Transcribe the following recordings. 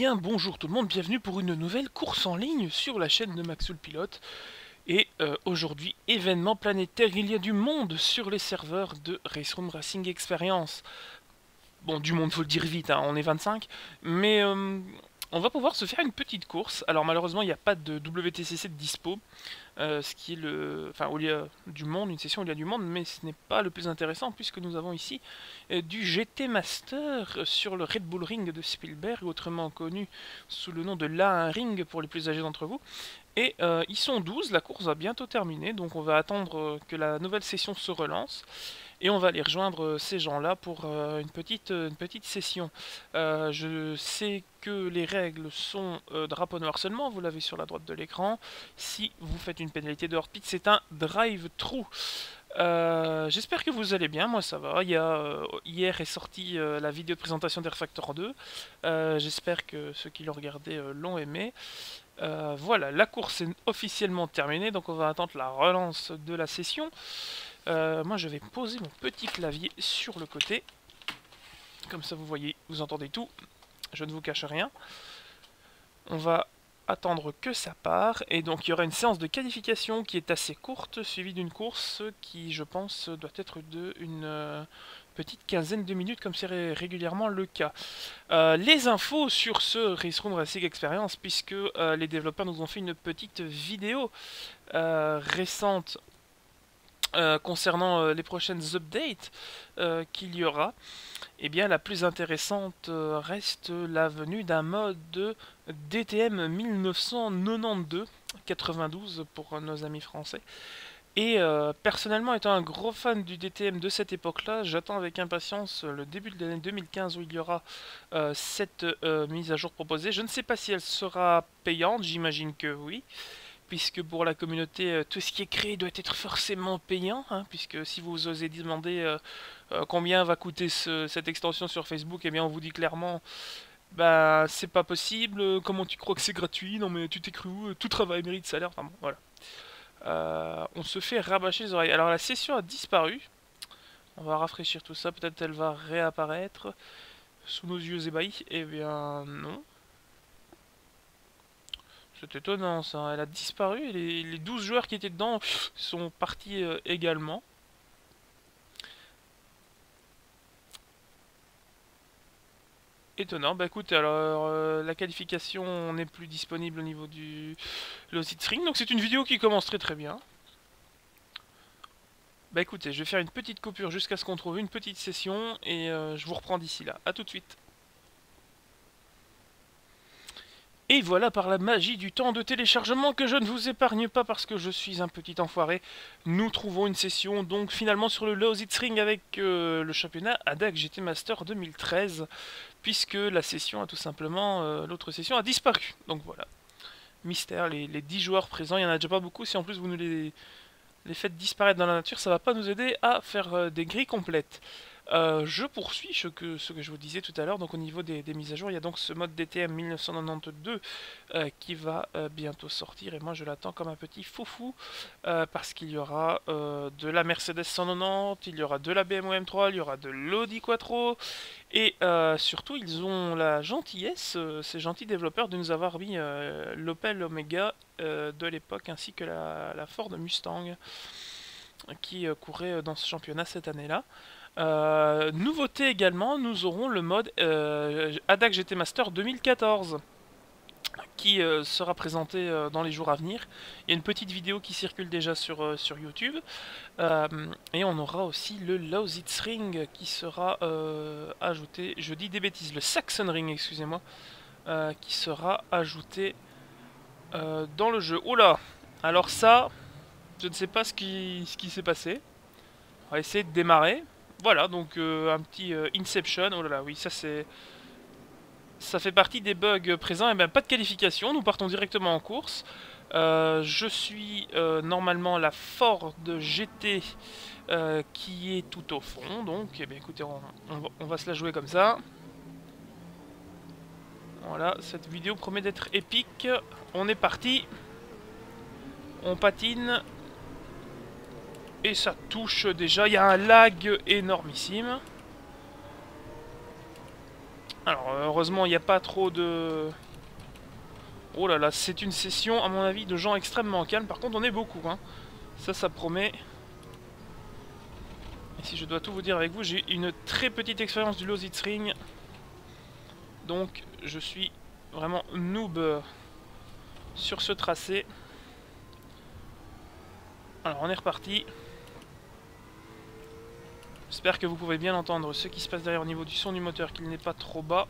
bien, bonjour tout le monde, bienvenue pour une nouvelle course en ligne sur la chaîne de Maxwell Pilote. Et aujourd'hui, événement planétaire, il y a du monde sur les serveurs de Raceroom Racing Experience. Bon, du monde, faut le dire vite, hein, on est 25, mais on va pouvoir se faire une petite course. Alors malheureusement, il n'y a pas de WTCC de dispo, ce qui est le... Enfin, où il y a du monde, une session où il y a du monde, mais ce n'est pas le plus intéressant, puisque nous avons ici du GT Master sur le Red Bull Ring de Spielberg, autrement connu sous le nom de l'A1 Ring pour les plus âgés d'entre vous. Et ils sont 12, la course va bientôt terminer, donc on va attendre que la nouvelle session se relance. Et on va aller rejoindre ces gens-là pour une petite session. Je sais que les règles sont drapeau noir seulement, vous l'avez sur la droite de l'écran. Si vous faites une pénalité de hors-pit, c'est un drive-through. J'espère que vous allez bien, moi ça va. Hier est sortie la vidéo de présentation d'Air Factor 2. J'espère que ceux qui l'ont regardé l'ont aimé. Voilà, la course est officiellement terminée, donc on va attendre la relance de la session. Moi je vais poser mon petit clavier sur le côté. Comme ça vous voyez, vous entendez tout. Je ne vous cache rien. On va attendre que ça part. Et donc il y aura une séance de qualification qui est assez courte, suivie d'une course qui je pense doit être de une petite quinzaine de minutes comme c'est régulièrement le cas. Les infos sur ce Raceroom Racing Experience, puisque les développeurs nous ont fait une petite vidéo récente concernant les prochaines updates qu'il y aura. Eh bien, la plus intéressante reste la venue d'un mode DTM 1992, 92 pour nos amis français. Et personnellement, étant un gros fan du DTM de cette époque-là, j'attends avec impatience le début de l'année 2015 où il y aura cette mise à jour proposée. Je ne sais pas si elle sera payante, j'imagine que oui, puisque pour la communauté, tout ce qui est créé doit être forcément payant, hein, puisque si vous osez demander combien va coûter cette extension sur Facebook, eh bien on vous dit clairement, bah c'est pas possible, comment tu crois que c'est gratuit, non mais tu t'es cru où, tout travail mérite salaire, enfin bon, voilà. On se fait rabâcher les oreilles. Alors la session a disparu, on va rafraîchir tout ça, peut-être elle va réapparaître sous nos yeux ébahis, eh bien non. C'est étonnant ça, elle a disparu et les 12 joueurs qui étaient dedans sont partis également. Étonnant, bah écoute, alors la qualification n'est plus disponible au niveau du Lost Ring, donc c'est une vidéo qui commence très très bien. Bah écoutez, je vais faire une petite coupure jusqu'à ce qu'on trouve une petite session et je vous reprends d'ici là. A tout de suite. Et voilà, par la magie du temps de téléchargement que je ne vous épargne pas parce que je suis un petit enfoiré, nous trouvons une session donc finalement sur le Lost Ring avec le championnat ADAC GT Master 2013, puisque la session a tout simplement, l'autre session a disparu. Donc voilà, mystère, les 10 joueurs présents, il n'y en a déjà pas beaucoup, si en plus vous nous les faites disparaître dans la nature, ça va pas nous aider à faire des grilles complètes. Je poursuis ce que je vous disais tout à l'heure, donc au niveau des mises à jour, il y a donc ce mode DTM 1992 qui va bientôt sortir, et moi je l'attends comme un petit foufou, parce qu'il y aura de la Mercedes 190, il y aura de la BMW M3, il y aura de l'Audi Quattro, et surtout ils ont la gentillesse, ces gentils développeurs, de nous avoir mis l'Opel Omega de l'époque, ainsi que la Ford Mustang, qui courait dans ce championnat cette année-là. Nouveauté également, nous aurons le mode ADAC GT Master 2014 qui sera présenté dans les jours à venir. Il y a une petite vidéo qui circule déjà sur YouTube. Et on aura aussi le Lost Ring qui sera ajouté, je dis des bêtises, le Saxon Ring, excusez-moi, qui sera ajouté dans le jeu. Oula! Alors ça, je ne sais pas ce qui s'est passé. On va essayer de démarrer. Voilà, donc un petit Inception. Oh là là, oui, ça fait partie des bugs présents. Et bien, pas de qualification, nous partons directement en course. Je suis normalement la Ford GT qui est tout au fond. Donc, eh bien, écoutez, on va se la jouer comme ça. Voilà, cette vidéo promet d'être épique. On est parti. On patine. Et ça touche déjà, il y a un lag énormissime. Alors heureusement il n'y a pas trop de... Oh là là, c'est une session à mon avis de gens extrêmement calmes. Par contre on est beaucoup, hein. Ça promet. Et si je dois tout vous dire avec vous, j'ai une très petite expérience du Lausitzring. Donc je suis vraiment noob sur ce tracé. Alors on est reparti. J'espère que vous pouvez bien entendre ce qui se passe derrière au niveau du son du moteur, qu'il n'est pas trop bas.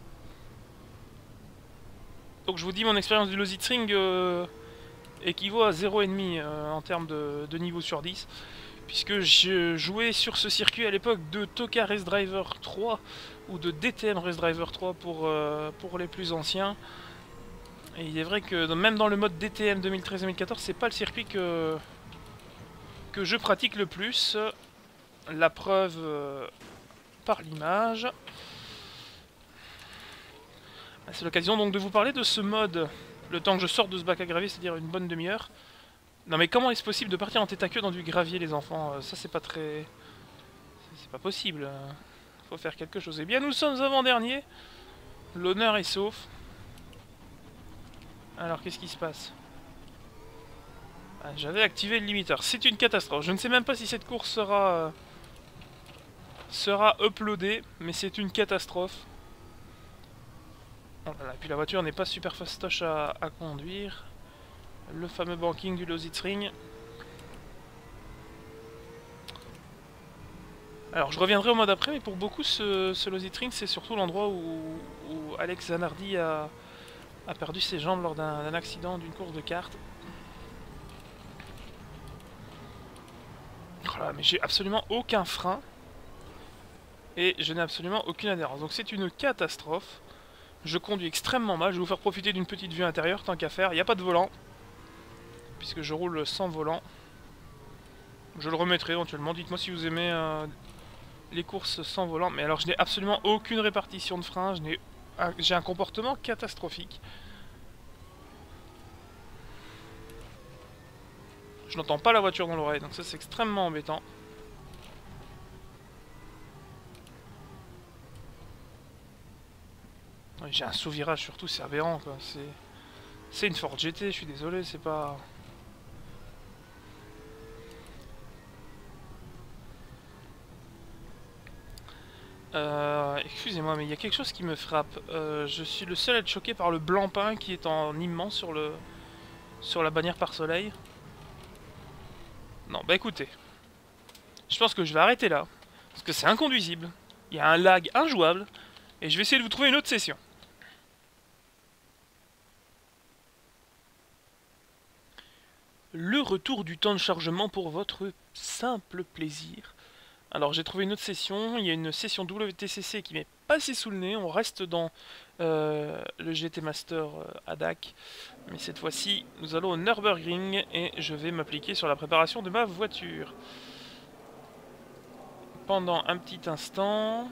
Donc je vous dis, mon expérience du Lausitzring équivaut à 0,5 en termes de niveau sur 10. Puisque je jouais sur ce circuit à l'époque de Toka Race Driver 3 ou de DTM Race Driver 3 pour les plus anciens. Et il est vrai que même dans le mode DTM 2013-2014, c'est pas le circuit que je pratique le plus. La preuve par l'image. C'est l'occasion donc de vous parler de ce mode, le temps que je sorte de ce bac à gravier, c'est-à-dire une bonne demi-heure. Non mais comment est-ce possible de partir en tête à queue dans du gravier, les enfants? Ça c'est pas très... C'est pas possible. Faut faire quelque chose. Eh bien nous sommes avant-dernier. L'honneur est sauf. Alors qu'est-ce qui se passe? J'avais activé le limiteur. C'est une catastrophe. Je ne sais même pas si cette course sera uploadée, mais c'est une catastrophe. Oh là là, et puis la voiture n'est pas super fastoche à conduire. Le fameux banking du Lausitzring. Alors je reviendrai au mode après, mais pour beaucoup ce Lausitzring c'est surtout l'endroit où Alex Zanardi a perdu ses jambes lors d'un accident d'une course de kart. Oh là, mais j'ai absolument aucun frein. Et je n'ai absolument aucune adhérence. Donc c'est une catastrophe. Je conduis extrêmement mal. Je vais vous faire profiter d'une petite vue intérieure tant qu'à faire. Il n'y a pas de volant. Puisque je roule sans volant. Je le remettrai éventuellement. Dites-moi si vous aimez les courses sans volant. Mais alors je n'ai absolument aucune répartition de frein. J'ai un comportement catastrophique. Je n'entends pas la voiture dans l'oreille. Donc ça c'est extrêmement embêtant. J'ai un sous-virage surtout, c'est aberrant quoi. C'est une Ford GT, je suis désolé, c'est pas... Excusez-moi, mais il y a quelque chose qui me frappe. Je suis le seul à être choqué par le blanc-pain qui est en immense sur la bannière par soleil. Non, bah écoutez. Je pense que je vais arrêter là. Parce que c'est inconduisible. Il y a un lag injouable. Et je vais essayer de vous trouver une autre session. Le retour du temps de chargement pour votre simple plaisir. Alors j'ai trouvé une autre session, il y a une session WTCC qui m'est passée sous le nez, on reste dans le GT Master ADAC, mais cette fois-ci nous allons au Nürburgring et je vais m'appliquer sur la préparation de ma voiture. Pendant un petit instant...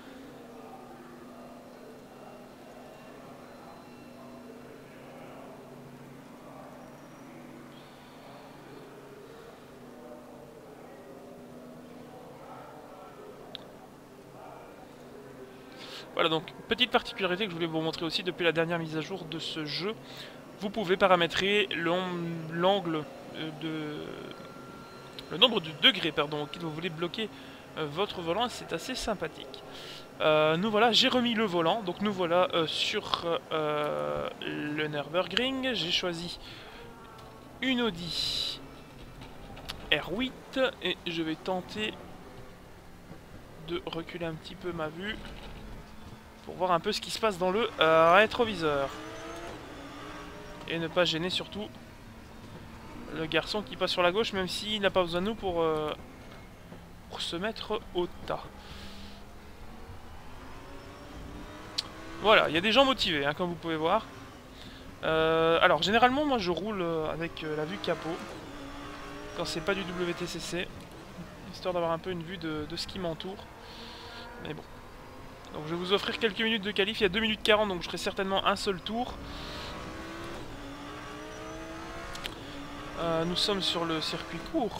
Voilà, donc petite particularité que je voulais vous montrer aussi depuis la dernière mise à jour de ce jeu. Vous pouvez paramétrer l'angle le nombre de degrés auquel vous voulez bloquer votre volant, c'est assez sympathique. Nous voilà, j'ai remis le volant, donc nous voilà sur le Nürburgring. J'ai choisi une Audi R8 et je vais tenter de reculer un petit peu ma vue pour voir un peu ce qui se passe dans le rétroviseur. Et ne pas gêner surtout le garçon qui passe sur la gauche, même s'il n'a pas besoin de nous pour se mettre au tas. Voilà, il y a des gens motivés, hein, comme vous pouvez voir. Alors, généralement, moi je roule avec la vue capot, quand c'est pas du WTCC, histoire d'avoir un peu une vue de ce qui m'entoure. Mais bon. Donc je vais vous offrir quelques minutes de qualif, il y a 2 minutes 40, donc je ferai certainement un seul tour. Nous sommes sur le circuit court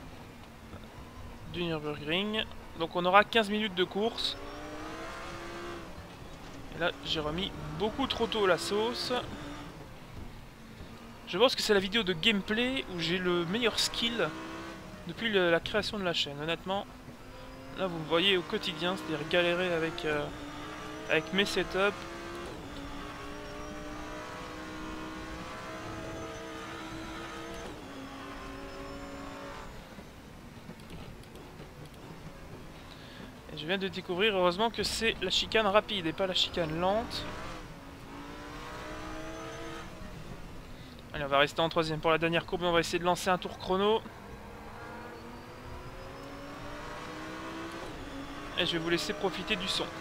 du Nürburgring. Donc on aura 15 minutes de course. Et là, j'ai remis beaucoup trop tôt la sauce. Je pense que c'est la vidéo de gameplay où j'ai le meilleur skill depuis la création de la chaîne. Honnêtement, là vous me voyez au quotidien, c'est-à-dire galérer avec mes setups. Et je viens de découvrir, heureusement, que c'est la chicane rapide et pas la chicane lente. Allez, on va rester en troisième pour la dernière courbe, on va essayer de lancer un tour chrono. Et je vais vous laisser profiter du son.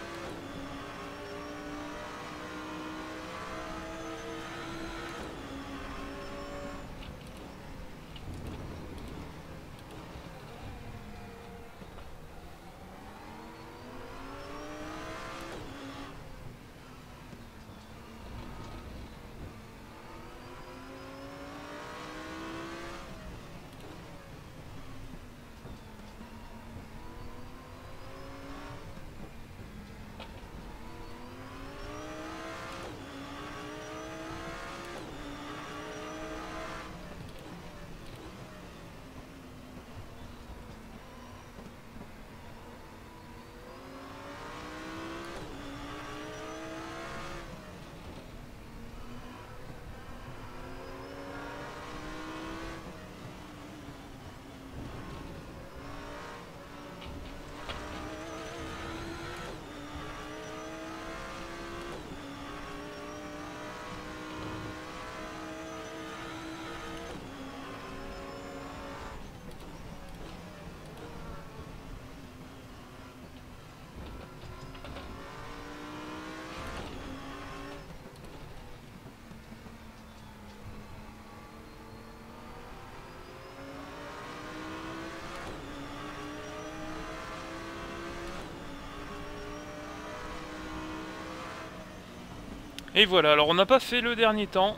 Et voilà, alors on n'a pas fait le dernier temps.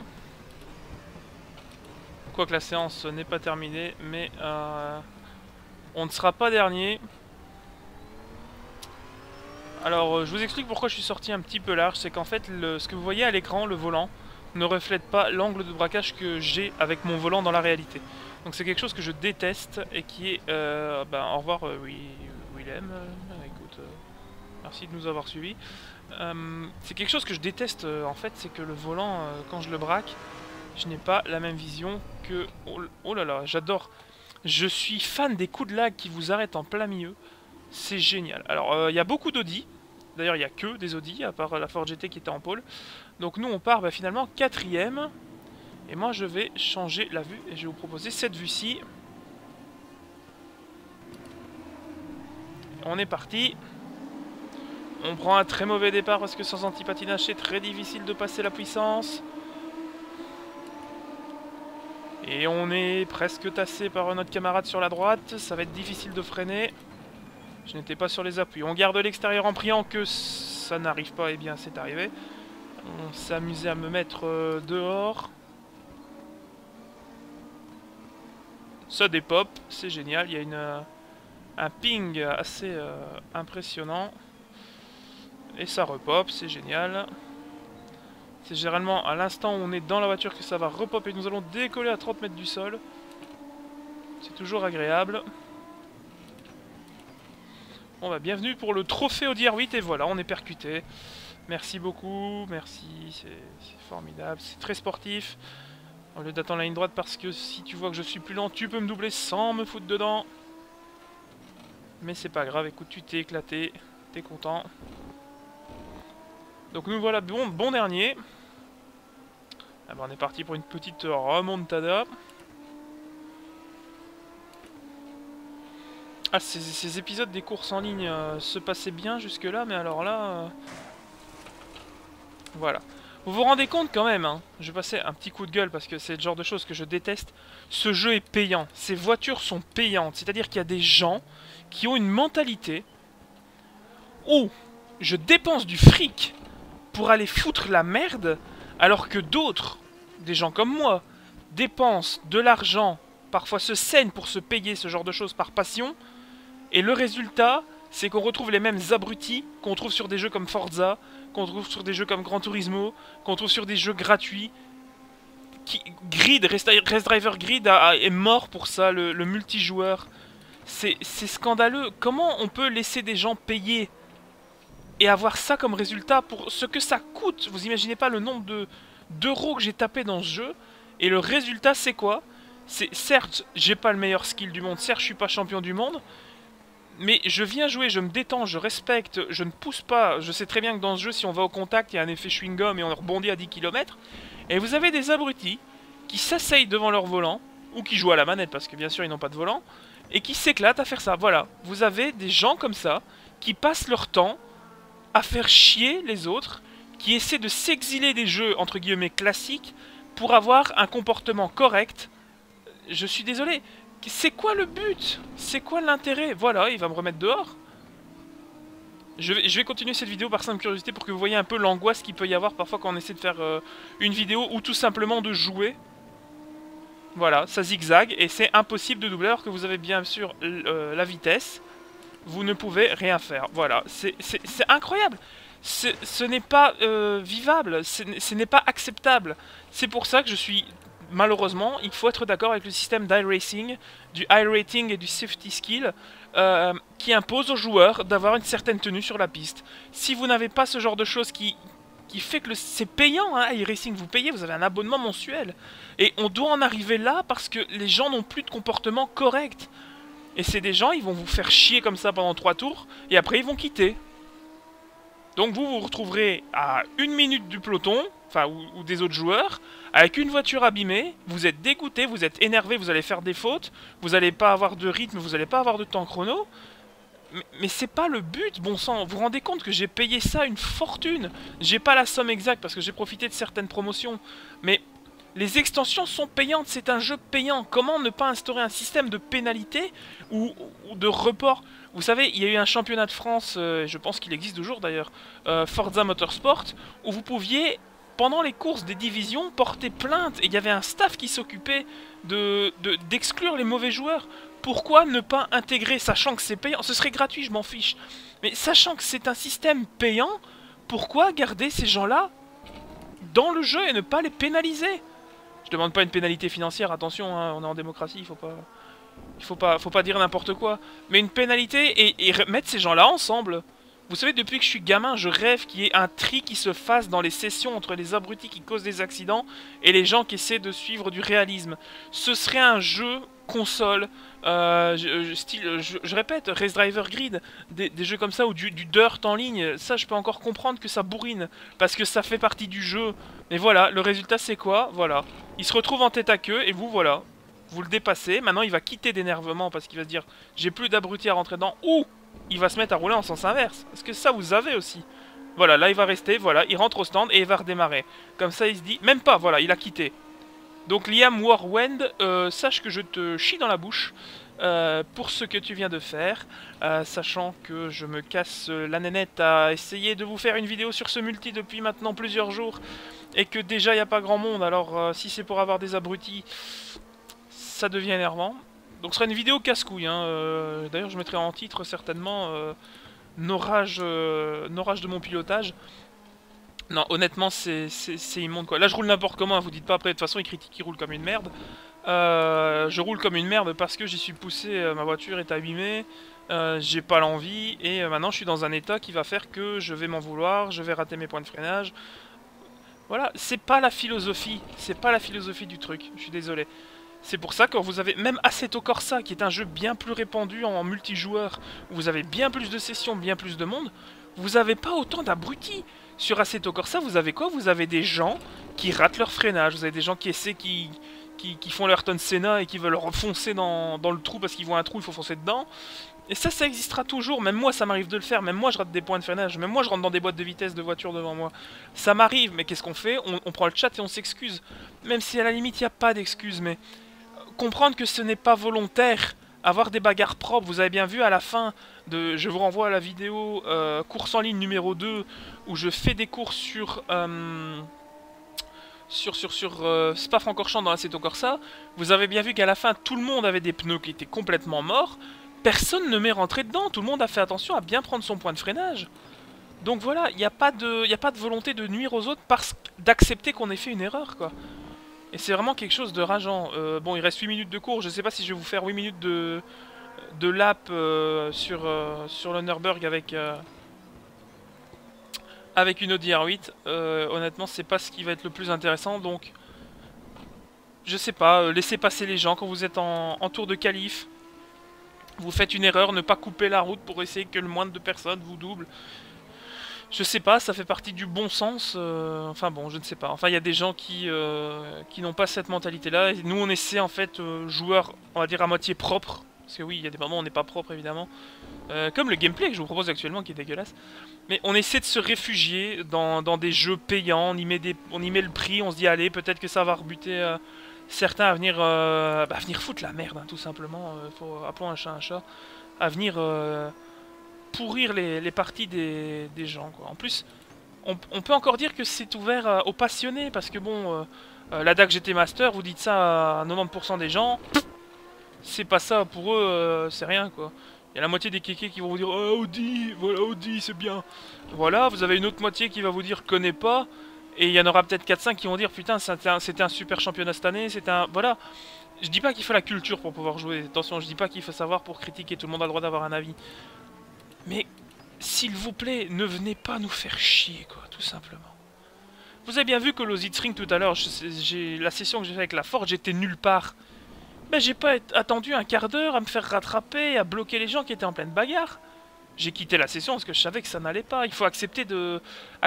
Quoique la séance n'est pas terminée, mais on ne sera pas dernier. Alors je vous explique pourquoi je suis sorti un petit peu large. C'est qu'en fait, ce que vous voyez à l'écran, le volant, ne reflète pas l'angle de braquage que j'ai avec mon volant dans la réalité. Donc c'est quelque chose que je déteste et qui est... au revoir Willem, écoute, merci de nous avoir suivis. C'est quelque chose que je déteste en fait, c'est que le volant, quand je le braque, je n'ai pas la même vision que... Oh là là, j'adore. Je suis fan des coups de lag qui vous arrêtent en plein milieu. C'est génial. Alors, il y a beaucoup d'Audi. D'ailleurs, il n'y a que des Audi, à part la Ford GT qui était en pôle. Donc nous, on part finalement 4ème. Et moi, je vais changer la vue et je vais vous proposer cette vue-ci. On est parti. On prend un très mauvais départ parce que sans anti-patinage, c'est très difficile de passer la puissance. Et on est presque tassé par notre camarade sur la droite. Ça va être difficile de freiner. Je n'étais pas sur les appuis. On garde l'extérieur en priant que ça n'arrive pas. Et bien, c'est arrivé. On s'est amusé à me mettre dehors. Ça dépop. C'est génial. Il y a un ping assez impressionnant. Et ça repop, c'est génial. C'est généralement à l'instant où on est dans la voiture que ça va repop et nous allons décoller à 30 mètres du sol. C'est toujours agréable. Bon bah bienvenue pour le trophée Audi R8 et voilà, on est percuté. Merci beaucoup, merci, c'est formidable, c'est très sportif. Au lieu d'attendre la ligne droite parce que si tu vois que je suis plus lent, tu peux me doubler sans me foutre dedans. Mais c'est pas grave, écoute, tu t'es éclaté, t'es content. Donc nous voilà, bon dernier. Ah bah on est parti pour une petite remontada. Ah, ces épisodes des courses en ligne se passaient bien jusque là, mais alors là... Voilà. Vous vous rendez compte quand même, hein, je vais passer un petit coup de gueule parce que c'est le genre de choses que je déteste. Ce jeu est payant, ces voitures sont payantes, c'est-à-dire qu'il y a des gens qui ont une mentalité où je dépense du fric pour aller foutre la merde, alors que d'autres, des gens comme moi, dépensent de l'argent, parfois se saignent pour se payer ce genre de choses par passion, et le résultat, c'est qu'on retrouve les mêmes abrutis qu'on trouve sur des jeux comme Forza, qu'on trouve sur des jeux comme Gran Turismo, qu'on trouve sur des jeux gratuits. Grid, Rest Driver Grid est mort pour ça, le multijoueur. C'est scandaleux. Comment on peut laisser des gens payer et avoir ça comme résultat pour ce que ça coûte? Vous imaginez pas le nombre d'euros que j'ai tapé dans ce jeu. Et le résultat, c'est quoi? C'est certes, j'ai pas le meilleur skill du monde, certes, je suis pas champion du monde, mais je viens jouer, je me détends, je respecte, je ne pousse pas. Je sais très bien que dans ce jeu, si on va au contact, il y a un effet chewing-gum et on rebondit à 10 km. Et vous avez des abrutis qui s'asseyent devant leur volant, ou qui jouent à la manette, parce que bien sûr, ils n'ont pas de volant, et qui s'éclatent à faire ça. Voilà, vous avez des gens comme ça, qui passent leur temps à faire chier les autres, qui essaient de s'exiler des jeux, entre guillemets, classiques, pour avoir un comportement correct. Je suis désolé. C'est quoi le but? C'est quoi l'intérêt? Voilà, il va me remettre dehors. Je vais continuer cette vidéo par simple curiosité pour que vous voyez un peu l'angoisse qu'il peut y avoir parfois quand on essaie de faire une vidéo ou tout simplement de jouer. Voilà, ça zigzague et c'est impossible de doubler alors que vous avez bien sûr la vitesse. Vous ne pouvez rien faire. Voilà, c'est incroyable. Ce n'est pas vivable, ce n'est pas acceptable. C'est pour ça que je suis... Malheureusement, il faut être d'accord avec le système d'iRacing, du iRating et du safety skill, qui impose aux joueurs d'avoir une certaine tenue sur la piste. Si vous n'avez pas ce genre de choses qui fait que c'est payant, hein, iRacing, vous payez, vous avez un abonnement mensuel. Et on doit en arriver là parce que les gens n'ont plus de comportement correct. Et c'est des gens, ils vont vous faire chier comme ça pendant 3 tours, et après ils vont quitter. Donc vous vous retrouverez à 1 minute du peloton, enfin ou des autres joueurs, avec une voiture abîmée, vous êtes dégoûté, vous êtes énervé, vous allez faire des fautes, vous n'allez pas avoir de rythme, vous n'allez pas avoir de temps chrono. Mais c'est pas le but, bon sang, vous vous rendez compte que j'ai payé ça une fortune. J'ai pas la somme exacte parce que j'ai profité de certaines promotions, mais les extensions sont payantes, c'est un jeu payant. Comment ne pas instaurer un système de pénalité ou de report? Vous savez, il y a eu un championnat de France, je pense qu'il existe toujours d'ailleurs, Forza Motorsport, où vous pouviez, pendant les courses des divisions, porter plainte. Et il y avait un staff qui s'occupait d'exclure les mauvais joueurs. Pourquoi ne pas intégrer, sachant que c'est payant? Ce serait gratuit, je m'en fiche. Mais sachant que c'est un système payant, pourquoi garder ces gens-là dans le jeu et ne pas les pénaliser? Je demande pas une pénalité financière, attention, hein, on est en démocratie, il faut pas dire n'importe quoi. Mais une pénalité et mettre ces gens-là ensemble. Vous savez, depuis que je suis gamin, je rêve qu'il y ait un tri qui se fasse dans les sessions entre les abrutis qui causent des accidents et les gens qui essaient de suivre du réalisme. Ce serait un jeu console, je répète, Race Driver Grid, des jeux comme ça, ou du dirt en ligne, ça je peux encore comprendre que ça bourrine, parce que ça fait partie du jeu. Mais voilà, le résultat c'est quoi? Voilà, il se retrouve en tête à queue, et vous voilà, vous le dépassez, maintenant il va quitter d'énervement, parce qu'il va se dire, j'ai plus d'abrutis à rentrer dedans, ou il va se mettre à rouler en sens inverse, parce que ça vous avez aussi. Voilà, là il va rester, voilà, il rentre au stand, et il va redémarrer. Comme ça il se dit, même pas, voilà, il a quitté. Donc Liam Warwend, sache que je te chie dans la bouche pour ce que tu viens de faire, sachant que je me casse la nénette à essayer de vous faire une vidéo sur ce multi depuis maintenant plusieurs jours, et que déjà il n'y a pas grand monde, alors si c'est pour avoir des abrutis, ça devient énervant. Donc ce sera une vidéo casse-couille, hein, d'ailleurs je mettrai en titre certainement nos rages de mon pilotage. Non, honnêtement, c'est immonde quoi. Là, je roule n'importe comment, hein, vous dites pas après, de toute façon, ils critiquent qu'ils roulent comme une merde. Je roule comme une merde parce que j'y suis poussé, ma voiture est abîmée, j'ai pas l'envie, et maintenant je suis dans un état qui va faire que je vais m'en vouloir, je vais rater mes points de freinage. Voilà, c'est pas la philosophie du truc, je suis désolé. C'est pour ça que vous avez même Assetto Corsa, qui est un jeu bien plus répandu en multijoueur, où vous avez bien plus de sessions, bien plus de monde, vous avez pas autant d'abrutis. Sur Assetto Corsa, vous avez quoi? Vous avez des gens qui ratent leur freinage, vous avez des gens qui essaient, qui font leur Ayrton Senna et qui veulent foncer dans le trou parce qu'ils voient un trou, il faut foncer dedans. Et ça existera toujours, même moi ça m'arrive de le faire, même moi je rate des points de freinage, même moi je rentre dans des boîtes de vitesse de voiture devant moi. Ça m'arrive, mais qu'est-ce qu'on fait? On prend le chat et on s'excuse. Même si à la limite il n'y a pas d'excuse, mais comprendre que ce n'est pas volontaire. Avoir des bagarres propres, vous avez bien vu à la fin de... Je vous renvoie à la vidéo course en ligne numéro 2, où je fais des courses sur Spa-Francorchamps dans Assetto Corsa. Vous avez bien vu qu'à la fin, tout le monde avait des pneus qui étaient complètement morts. personne ne m'est rentré dedans. Tout le monde a fait attention à bien prendre son point de freinage. Donc voilà, il n'y a pas de volonté de nuire aux autres parce d'accepter qu'on ait fait une erreur, quoi. Et c'est vraiment quelque chose de rageant. Bon, il reste 8 minutes de cours. Je sais pas si je vais vous faire 8 minutes de lap sur le Nürburgring avec une Audi R8. Honnêtement, c'est pas ce qui va être le plus intéressant. Donc, je sais pas, laissez passer les gens quand vous êtes en tour de qualif. Vous faites une erreur, ne pas couper la route pour essayer que le moindre de personnes vous double. Je sais pas, ça fait partie du bon sens. Enfin bon, je ne sais pas. Enfin, il y a des gens qui n'ont pas cette mentalité-là. Nous, on essaie en fait, joueurs, on va dire à moitié propres. Parce que oui, il y a des moments où on n'est pas propre évidemment. Comme le gameplay que je vous propose actuellement qui est dégueulasse. Mais on essaie de se réfugier dans des jeux payants. On y met le prix, on se dit allez, peut-être que ça va rebuter certains à venir, venir foutre la merde, hein, tout simplement. Appelons un chat, à venir pourrir les parties des gens, quoi. En plus, on peut encore dire que c'est ouvert aux passionnés, parce que bon, la DAC GT Master, vous dites ça à 90% des gens, c'est pas ça, pour eux, c'est rien, quoi. Il y a la moitié des kékés qui vont vous dire oh, Audi, voilà Audi, c'est bien. Voilà, vous avez une autre moitié qui va vous dire connais pas, et il y en aura peut-être 4-5 qui vont dire putain, c'était un super championnat cette année, c'était un... Voilà. Je dis pas qu'il faut la culture pour pouvoir jouer, attention, je dis pas qu'il faut savoir pour critiquer, tout le monde a le droit d'avoir un avis. Mais, s'il vous plaît, ne venez pas nous faire chier, quoi, tout simplement. Vous avez bien vu que l'Ozitring tout à l'heure, la session que j'ai fait avec la Ford, j'étais nulle part. Ben, j'ai pas attendu un quart d'heure à me faire rattraper, à bloquer les gens qui étaient en pleine bagarre. J'ai quitté la session parce que je savais que ça n'allait pas. Il faut accepter de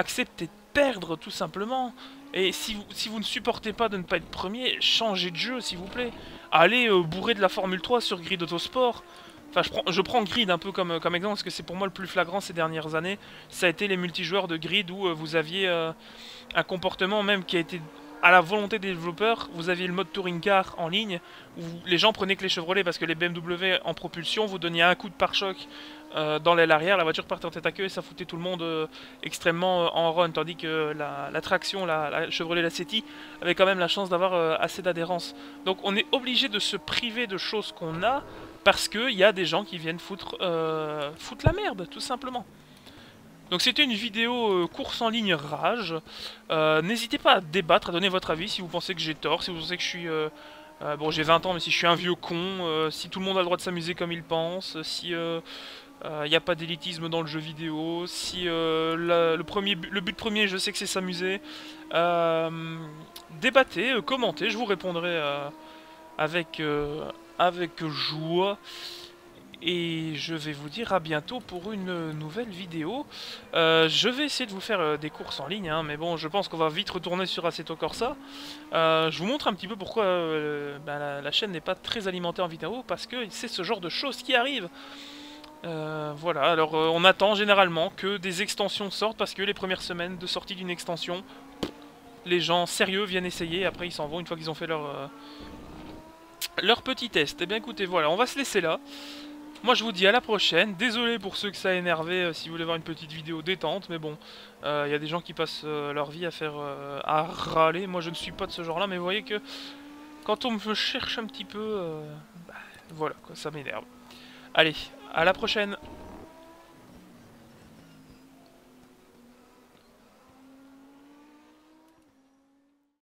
perdre, tout simplement. Et si vous ne supportez pas de ne pas être premier, changez de jeu, s'il vous plaît. Allez bourrer de la Formule 3 sur Grid Autosport. Enfin, je prends Grid un peu comme exemple, parce que c'est pour moi le plus flagrant ces dernières années. Ça a été les multijoueurs de Grid où vous aviez un comportement même qui a été à la volonté des développeurs. Vous aviez le mode Touring Car en ligne, où les gens prenaient que les Chevrolet, parce que les BMW en propulsion, vous donniez un coup de pare-choc dans l'aile arrière, la voiture partait en tête à queue et ça foutait tout le monde extrêmement en run, tandis que la traction, la Chevrolet Lacetti, avait quand même la chance d'avoir assez d'adhérence. Donc on est obligé de se priver de choses qu'on a, parce qu'il y a des gens qui viennent foutre la merde, tout simplement. Donc c'était une vidéo course en ligne rage. N'hésitez pas à débattre, à donner votre avis si vous pensez que j'ai tort, si vous pensez que je suis... bon, j'ai 20 ans, mais si je suis un vieux con, si tout le monde a le droit de s'amuser comme il pense, si il n'y a pas d'élitisme dans le jeu vidéo, si le but premier, je sais que c'est s'amuser. Débattez, commentez, je vous répondrai avec joie. Et je vais vous dire à bientôt pour une nouvelle vidéo. Je vais essayer de vous faire des courses en ligne, hein, mais bon, je pense qu'on va vite retourner sur Assetto Corsa. Je vous montre un petit peu pourquoi la chaîne n'est pas très alimentée en vidéo, parce que c'est ce genre de choses qui arrivent. Voilà, alors on attend généralement que des extensions sortent, parce que les premières semaines de sortie d'une extension, les gens sérieux viennent essayer, et après ils s'en vont une fois qu'ils ont fait leur petit test. Et bien écoutez, voilà, on va se laisser là. Moi je vous dis à la prochaine, désolé pour ceux que ça a énervé si vous voulez voir une petite vidéo détente, mais bon, il y a des gens qui passent leur vie à râler, moi je ne suis pas de ce genre là, mais vous voyez que quand on me cherche un petit peu, voilà quoi, ça m'énerve. Allez, à la prochaine.